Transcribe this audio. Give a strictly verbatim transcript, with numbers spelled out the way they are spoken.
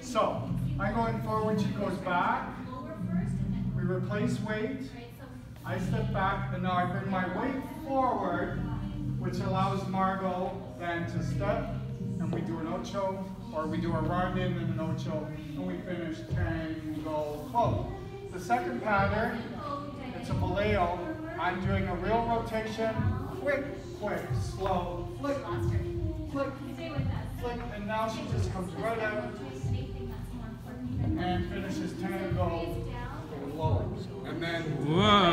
So, I'm going forward, she goes back. We replace weight. I step back, and now I bring my weight forward, which allows Margot then to step, and we do an ocho, or we do a rondin and an ocho, and we finish tango close. The second pattern, it's a boleo. I'm doing a real rotation, quick, quick, slow, flick, flick, flick, and now she just comes right out and finishes tango low. And then